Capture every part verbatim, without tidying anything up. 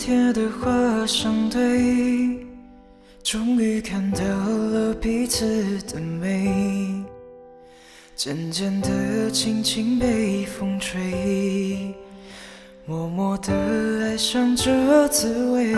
贴的画上对，终于看到了彼此的美，渐渐的轻轻被风吹，默默的爱上这滋味。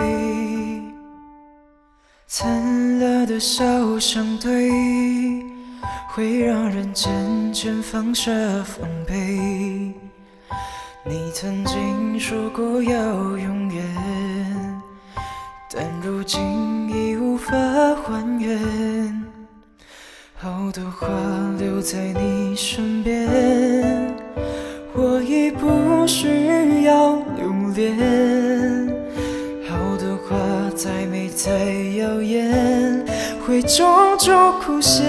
灿烂的笑相对，会让人渐渐放下防备。你曾经说过要永远，但如今已无法还原。好多话留在你身边，我已不需要留恋。好多话再美再耀眼，会终究枯谢。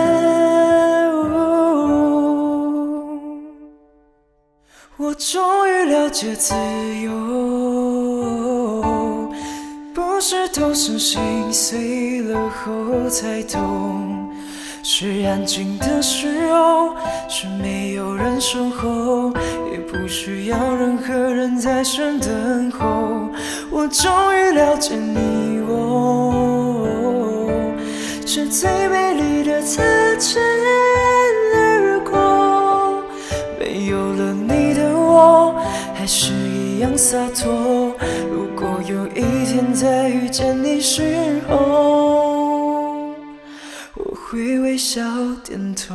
我终于了解自由，不是都是心碎了后才懂，是安静的时候，是没有人守候，也不需要任何人在身等候。我终于了解你我，是最美丽的擦肩而过，没有了你的我还是一样洒脱。如果有一天再遇见你时候，我会微笑点头。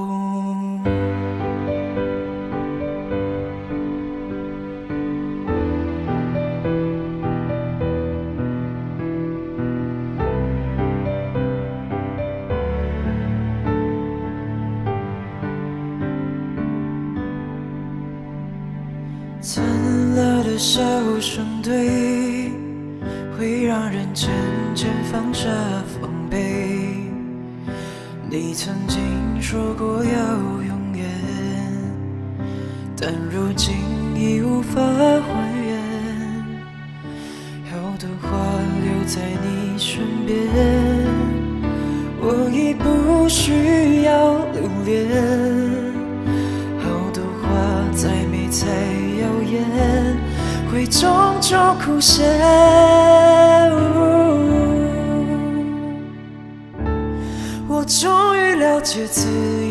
灿烂的笑声对，会让人渐渐放下防备。你曾经说过要永远，但如今已无法还原。好多话留在你身边，我已不需要留恋。好多话再美再耀眼，会终究枯谢。我终于了解自由，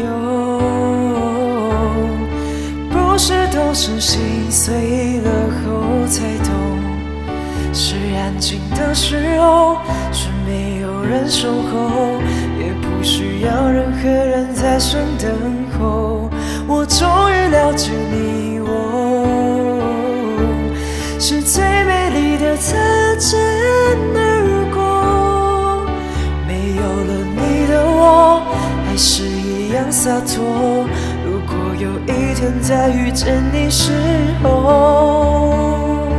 不是都是心碎了后才懂，是安静的时候，是没有人守候，也不需要任何人在身等候。我终于了解你我，是最美丽的擦肩而过，没有了你的我还是一样洒脱。如果有一天再遇见你时候，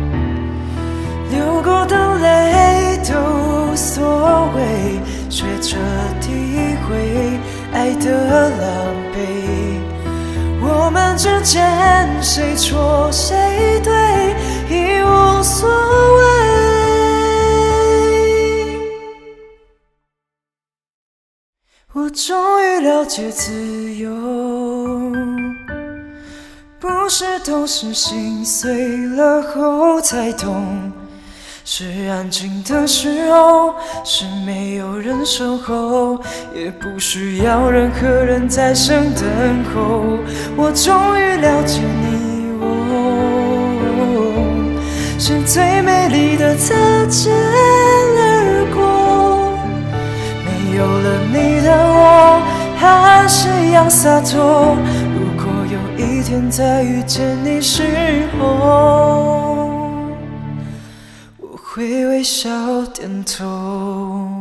流过的泪都无所谓，学着体会爱的狼狈。我们之间谁错谁对已无所谓。我终于了解自由，不是都是心碎了后才懂，是安静的时候，是没有人守候，也不需要任何人在身等候。我终于了解你我，是最美丽的擦肩而过，没有了你的我还是一样洒脱。如果有一天再遇见你时候，会微笑点头。